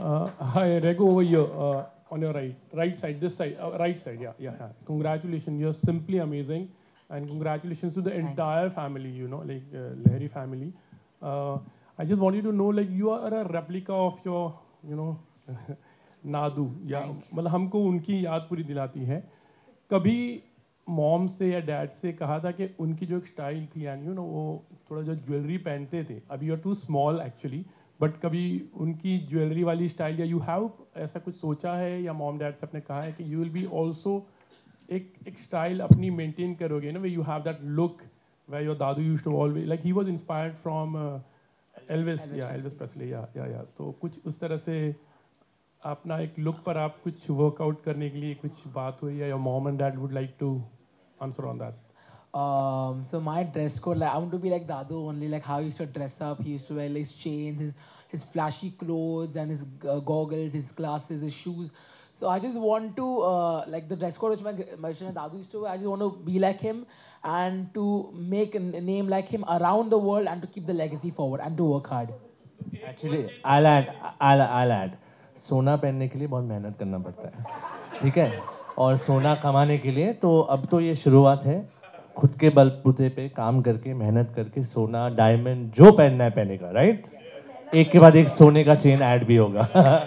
Hi, Rego over here, on your right side, this side, right side, yeah. Congratulations, you're simply amazing, and congratulations to the entire family, like Lahiri family. I just wanted to know, like, you are a replica of your, Nadu या मतलब हमको उनकी याद पूरी दिलाती है. कभी mom से या डैड से कहा था कि उनकी जो एक स्टाइल थी एंड वो थोड़ा जो ज्वेलरी पहनते थे, अभी you are too small actually, but कभी उनकी ज्वेलरी वाली स्टाइल या यू हैव ऐसा कुछ सोचा है या मॉम डैड से आपने कहा है कि यू विल बी ऑल्सो एक स्टाइल अपनी मेंटेन करोगे ना, way you have that look way your दादू used to always, like he was inspired from Elvis Presley, या तो कुछ उस तरह से अपना एक लुक पर आप कुछ वर्कआउट करने के लिए कुछ बात हुई या your mom and dad would like to answer on that? So my dress code, like I want to be like Dadu only, like how he used to dress up. He used to wear his chains, his flashy clothes, and his goggles, his glasses, his shoes. So I just want to like the dress code which my Dadu used to wear. I just want to be like him and to make a name like him around the world and to keep the legacy forward and to work hard. Actually, I'll add. सोना पहनने के लिए बहुत मेहनत करना पड़ता है, ठीक है, और सोना कमाने के लिए तो अब तो ये शुरुआत है. खुद के बलबूते पे काम करके मेहनत करके सोना डायमंड जो पहनना है पहनेगा, राइट. एक के बाद एक सोने का चेन ऐड भी होगा.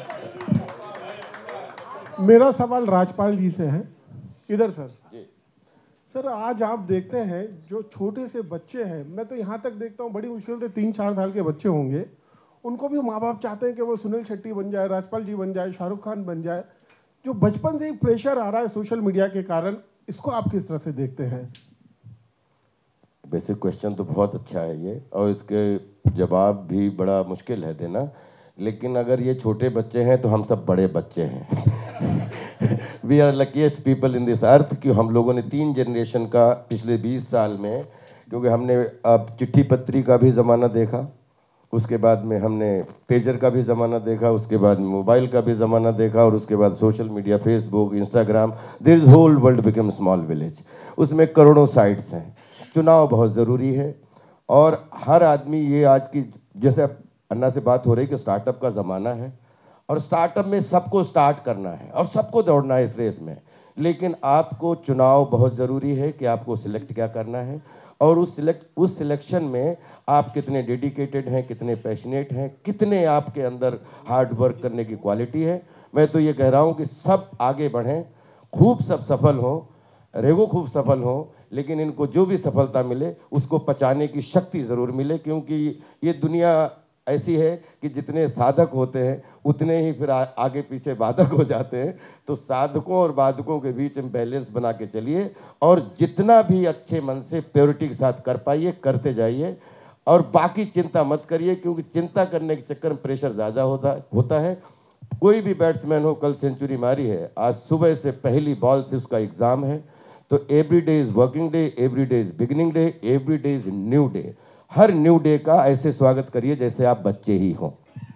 मेरा सवाल राजपाल जी से है. इधर सर. सर आज आप देखते हैं जो छोटे से बच्चे हैं, मैं तो यहाँ तक देखता हूँ बड़ी मुश्किल से 3-4 साल के बच्चे होंगे, उनको भी माँ बाप चाहते हैं कि वो सुनील शेट्टी बन जाए, राजपाल जी बन जाए, शाहरुख खान बन जाए. जो बचपन से ही प्रेशर आ रहा है सोशल मीडिया के कारण, इसको आप किस तरह से देखते हैं? बेसिक क्वेश्चन तो बहुत अच्छा है ये, और इसके जवाब भी बड़ा मुश्किल है देना. लेकिन अगर ये छोटे बच्चे हैं तो हम सब बड़े बच्चे हैं. We are luckiest people in this earth कि हम लोगों ने 3 जनरेशन का पिछले 20 साल में, क्योंकि हमने अब चिट्ठी पत्री का भी ज़माना देखा, उसके बाद में हमने पेजर का भी ज़माना देखा, उसके बाद मोबाइल का भी ज़माना देखा, और उसके बाद social media, Facebook, Instagram, this whole world become small village. उसमें करोड़ों साइट्स हैं. चुनाव बहुत ज़रूरी है, और हर आदमी ये आज की, जैसे अन्ना से बात हो रही कि स्टार्टअप का ज़माना है, और स्टार्टअप में सबको स्टार्ट करना है और सबको दौड़ना है इस रेस में. लेकिन आपको चुनाव बहुत ज़रूरी है कि आपको सिलेक्ट क्या करना है, और उस सिलेक्शन में आप कितने डेडिकेटेड हैं, कितने पैशनेट हैं, कितने आपके अंदर हार्ड वर्क करने की क्वालिटी है. मैं तो ये कह रहा हूँ कि सब आगे बढ़ें, खूब सब सफल हों, रेगो खूब सफल हों, लेकिन इनको जो भी सफलता मिले उसको पचाने की शक्ति ज़रूर मिले, क्योंकि ये दुनिया ऐसी है कि जितने साधक होते हैं उतने ही फिर आगे पीछे बाधक हो जाते हैं. तो साधकों और बाधकों के बीच में बैलेंस बना के चलिए, और जितना भी अच्छे मन से प्योरिटी के साथ कर पाइए करते जाइए, और बाकी चिंता मत करिए, क्योंकि चिंता करने के चक्कर में प्रेशर ज़्यादा होता है. कोई भी बैट्समैन हो, कल सेंचुरी मारी है, आज सुबह से पहली बॉल से उसका एग्ज़ाम है. तो every day is working day, every day is beginning day, every day is new day. हर न्यू डे का ऐसे स्वागत करिए जैसे आप बच्चे ही हों.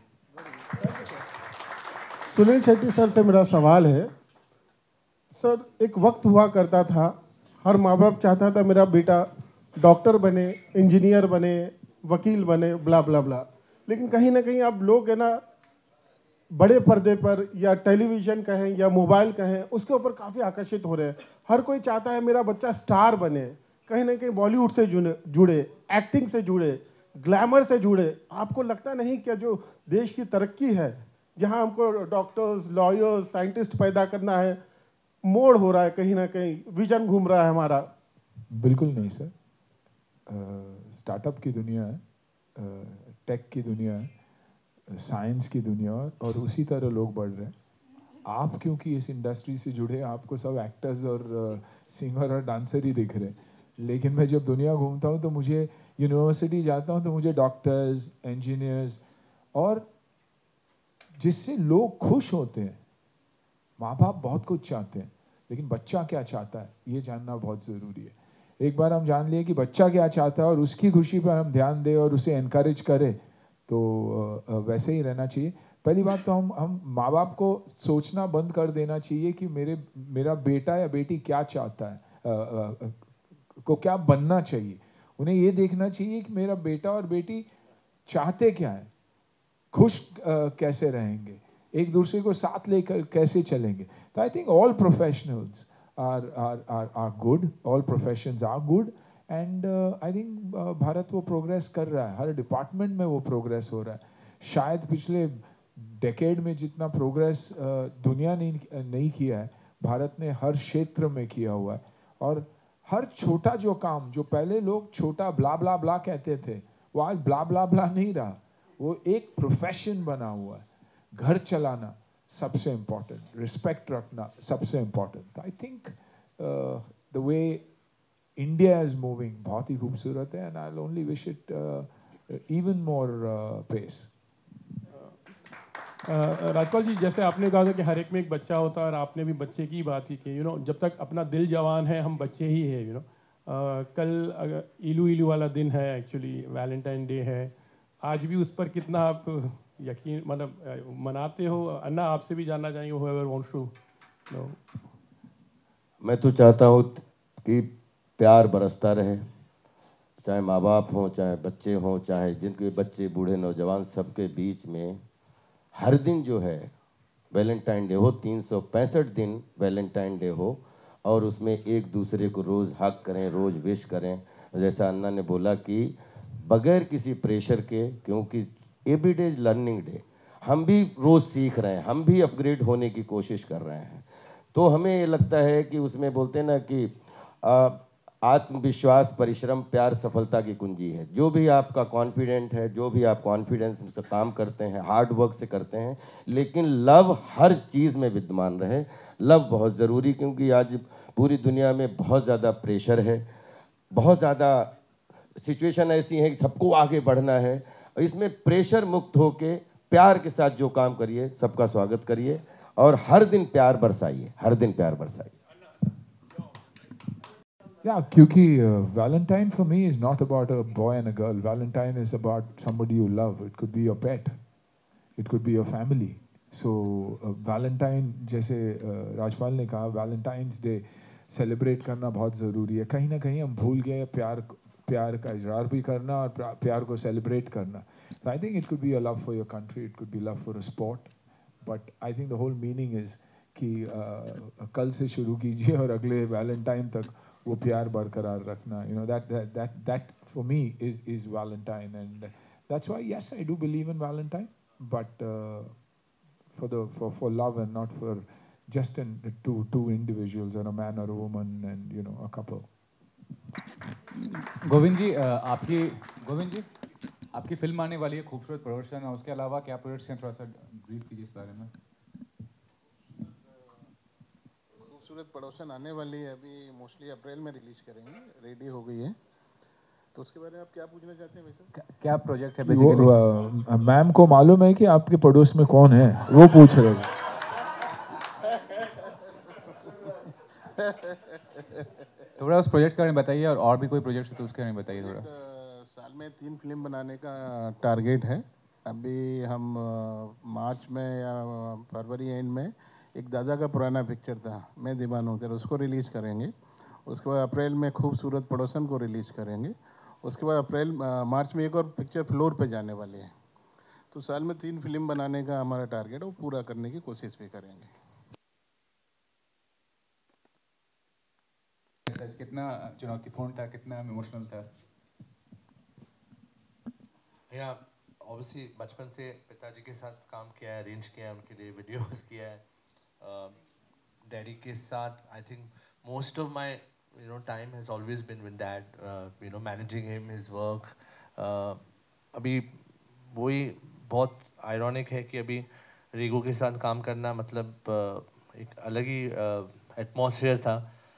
सुनील शेट्टी सर से मेरा सवाल है. सर एक वक्त हुआ करता था, हर माँ बाप चाहता था मेरा बेटा डॉक्टर बने, इंजीनियर बने, वकील बने, ब्ला ब्ला ब्ला. लेकिन कहीं ना कहीं अब लोग है ना, बड़े पर्दे पर या टेलीविज़न कहें या मोबाइल कहें, उसके ऊपर काफ़ी आकर्षित हो रहे हैं. हर कोई चाहता है मेरा बच्चा स्टार बने, कहीं ना कहीं बॉलीवुड से जुड़े, एक्टिंग से जुड़े, ग्लैमर से जुड़े. आपको लगता नहीं क्या जो देश की तरक्की है, जहां हमको डॉक्टर्स, लॉयर्स, साइंटिस्ट पैदा करना है, मोड़ हो रहा है, कहीं ना कहीं विजन घूम रहा है हमारा? बिल्कुल नहीं सर. स्टार्टअप की दुनिया है, टेक की दुनिया है, साइंस की दुनिया, और उसी तरह लोग बढ़ रहे हैं. आप क्योंकि इस इंडस्ट्री से जुड़े, आपको सब एक्टर्स और सिंगर और डांसर ही दिख रहे हैं. लेकिन मैं जब दुनिया घूमता हूँ तो मुझे, यूनिवर्सिटी जाता हूँ तो मुझे डॉक्टर्स, इंजीनियर्स, और जिससे लोग खुश होते हैं. माँ बाप बहुत कुछ चाहते हैं, लेकिन बच्चा क्या चाहता है ये जानना बहुत ज़रूरी है. एक बार हम जान लिए कि बच्चा क्या चाहता है और उसकी खुशी पर हम ध्यान दें और उसे एनकरेज करें, तो वैसे ही रहना चाहिए. पहली बात तो हम माँ बाप को सोचना बंद कर देना चाहिए कि मेरा बेटा या बेटी क्या चाहता है, को क्या बनना चाहिए. उन्हें ये देखना चाहिए कि मेरा बेटा और बेटी चाहते क्या है, खुश कैसे रहेंगे, एक दूसरे को साथ लेकर कैसे चलेंगे. तो I think all professionals are good, all professions are good, and I think Bharat वो प्रोग्रेस कर रहा है, हर डिपार्टमेंट में वो प्रोग्रेस हो रहा है. शायद पिछले डेकेड में जितना प्रोग्रेस दुनिया ने नहीं किया है, भारत ने हर क्षेत्र में किया हुआ है. और हर छोटा जो काम, जो पहले लोग छोटा ब्ला ब्ला ब्ला कहते थे, वो आज ब्ला ब्ला ब्ला नहीं रहा, वो एक प्रोफेशन बना हुआ है. घर चलाना सबसे इम्पोर्टेंट, रिस्पेक्ट रखना सबसे important. I think the way India is moving बहुत ही खूबसूरत है, and I will only wish it even more pace. Rajpal ji, जैसे आपने कहा था कि हर एक में एक बच्चा होता है, और आपने भी बच्चे की बात की कि जब तक अपना दिल जवान है हम बच्चे ही है. कल इलू इलू वाला दिन है, एक्चुअली वैलेंटाइन डे है. आज भी उस पर कितना आप यकीन मतलब मनाते हो? अन्ना, आपसे भी जानना चाहेंगे, whoever wants to know. मैं तो चाहता हूँ कि प्यार बरसता रहे, चाहे माँ बाप हों, चाहे बच्चे हों, चाहे जिनके बच्चे बूढ़े नौजवान, सबके बीच में हर दिन जो है वैलेंटाइन डे हो, 365 दिन वैलेंटाइन डे हो, और उसमें एक दूसरे को रोज़ हक करें, रोज़ विश करें. जैसा अन्ना ने बोला कि बगैर किसी प्रेशर के, क्योंकि एवरीडे इज लर्निंग डे. हम भी रोज़ सीख रहे हैं, हम भी अपग्रेड होने की कोशिश कर रहे हैं. तो हमें ये लगता है कि उसमें बोलते हैं ना कि आत्मविश्वास, परिश्रम, प्यार सफलता की कुंजी है. जो भी आपका कॉन्फिडेंट है, जो भी आप कॉन्फिडेंस से काम करते हैं, हार्ड वर्क से करते हैं, लेकिन लव हर चीज़ में विद्यमान रहे. लव बहुत ज़रूरी, क्योंकि आज पूरी दुनिया में बहुत ज़्यादा प्रेशर है, बहुत ज़्यादा सिचुएशन ऐसी है कि सबको आगे बढ़ना है. इसमें प्रेशर मुक्त होके प्यार के साथ जो काम करिए, सबका स्वागत करिए, और हर दिन प्यार बरसाइए, हर दिन प्यार बरसाइए. Yeah, क्योंकि Valentine for me is not about a boy and a girl. Valentine is about somebody you love. It could be your pet, it could be your family. So Valentine, जैसे राजपाल ने कहा, Valentine's Day सेलिब्रेट करना बहुत ज़रूरी है. कहीं ना कहीं हम भूल गए प्यार का इजहार भी करना और प्यार को सेलिब्रेट करना. So I think it could be a love for your country, it could be love for a sport, but I think the whole meaning is कि कल से शुरू कीजिए और अगले वैलेंटाइन तक वो प्यार बरकरार रखना. That for me is Valentine, and that's why, yes, I do believe in Valentine, but for love and not for just two individuals, and a man or a woman, and a couple. Govind जी, आपकी film आने वाली है, खूबसूरत production है, उसके अलावा क्या projects हैं, थोड़ा सा ब्रीफ कीजिए इस बारे में. खूबसूरत प्रोडक्शन आने वाली है, अभी मोस्टली अप्रैल में रिलीज करेंगे, रेडी हो गई है. तो उसके बारे में आप क्या पूछना चाहते हैं भाई साहब? क्या प्रोजेक्ट है बेसिकली? मैम को मालूम है कि आपके पड़ोस में कौन है, वो पूछ रहे हैं. थोड़ा उस प्रोजेक्ट के बारे में बताइए, और भी कोई प्रोजेक्ट है तो उसके बारे में बताइए थोड़ा. साल में 3 फिल्म बनाने का टारगेट है. अभी हम मार्च में या फरवरी एंड में एक दादा का पुराना पिक्चर था, मैं दीवाना हूँ तेरा, उसको रिलीज़ करेंगे. उसके बाद अप्रैल में खूबसूरत पड़ोसन को रिलीज़ करेंगे. उसके बाद मार्च में एक और पिक्चर फ्लोर पे जाने वाली है. तो साल में 3 फिल्म बनाने का हमारा टारगेट है, वो पूरा करने की कोशिश भी करेंगे. कितना चुनौतीपूर्ण था, कितना इमोशनल था? या ऑब्वियसली बचपन से पिताजी के साथ काम किया है, अरेंज किया है, उनके लिए वीडियोस किया है. डैडी के साथ I think most of my time has always been with dad, managing him, his work. अभी वही बहुत आयरॉनिक है कि अभी रीगो के साथ काम करना मतलब एक अलग ही एटमॉस्फेयर था.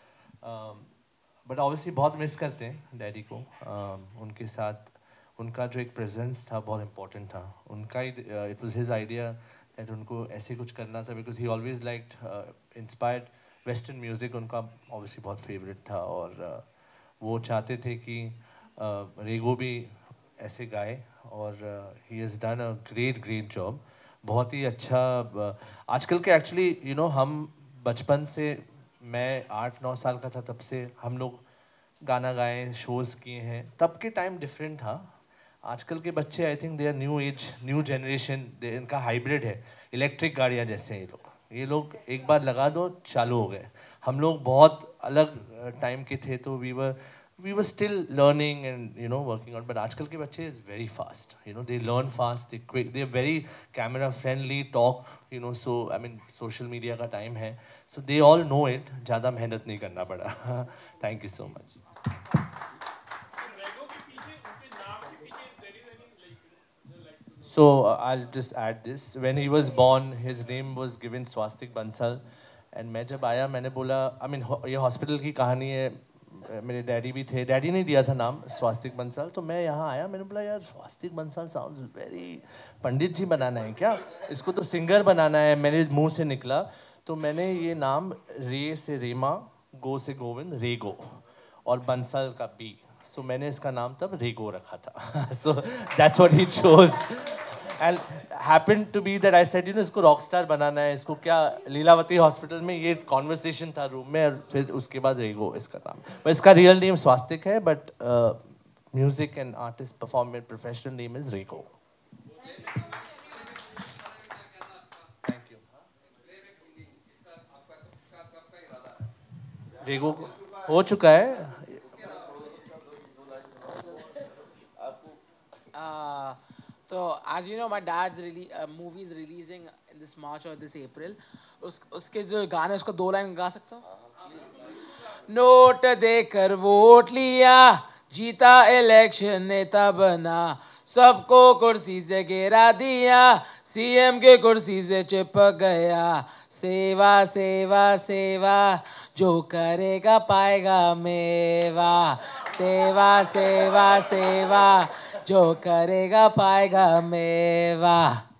बट ऑब्वियसली बहुत मिस करते हैं डैडी को. उनके साथ उनका जो एक प्रेजेंस था बहुत इम्पोर्टेंट था. उनका ही it was his idea that उनको ऐसे कुछ करना था, because he always liked inspired western music. उनका ऑब्वियसली बहुत फेवरेट था, और वो चाहते थे कि रीगो भी ऐसे गाए, और he has done a great job. बहुत ही अच्छा. आजकल के एक्चुअली हम बचपन से, मैं 8-9 साल का था तब से हम लोग गाना गाए, शोज़ किए हैं. तब के टाइम डिफरेंट था. आजकल के बच्चे I think they are new age, new generation, इनका हाइब्रिड है. इलेक्ट्रिक गाड़ियाँ जैसे हैं ये लोग एक बार लगा दो चालू हो गए। हम लोग बहुत अलग टाइम के थे, तो we were still learning and working on, but आजकल के बच्चे is very fast, they learn fast, they quick, they are very camera friendly, talk, so I mean social media का time है, so they all know it, ज़्यादा मेहनत नहीं करना पड़ा। Thank you so much. So I'll just add this, when he was born his name was given Swastik Bansal, and मैं जब आया मैंने बोला, I mean ये hospital की कहानी है, मेरे डैडी भी थे, डैडी ने दिया था नाम स्वास्तिक बंसल, तो मैं यहाँ आया, मैंने बोला यार स्वास्तिक बंसल साउंड्स वेरी, पंडित जी बनाना है क्या इसको, तो सिंगर बनाना है, मेरे मुंह से निकला, तो मैंने ये नाम रे से रेमा, गो से गोविंद, रेगो, और बंसल का बी, सो मैंने इसका नाम तब रेगो रखा था। So that's what he chose and happened to be that I said इसको रॉकस्टार बनाना है, इसको क्या, लीलावती हॉस्पिटल में ये कॉन्वर्सेशन था रूम में, और फिर उसके बाद रेगो इसका नाम, बट इसका रियल नेम स्वास्तिक है, but music and artist performance professional name is Rego. Thank you. Rego हो चुका है। So as you know, my dad's movie is releasing in this March or this April. उसके जो गाने, उसको 2 लाइन गा सकता हूँ? नोट देकर वोट लिया, जीता इलेक्शन नेता बना, सबको कुर्सी से गिरा दिया, सीएम के कुर्सी से चिपक गया, सेवा सेवा सेवा जो करेगा पाएगा मेवा, सेवा सेवा सेवा जो करेगा पाएगा मेवा।